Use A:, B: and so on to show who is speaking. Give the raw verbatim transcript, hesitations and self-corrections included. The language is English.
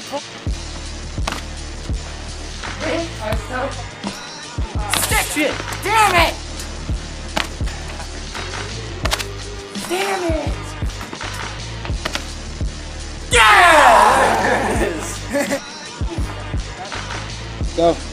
A: Stick it! Damn it! Damn it! Yeah! There it is!
B: Go.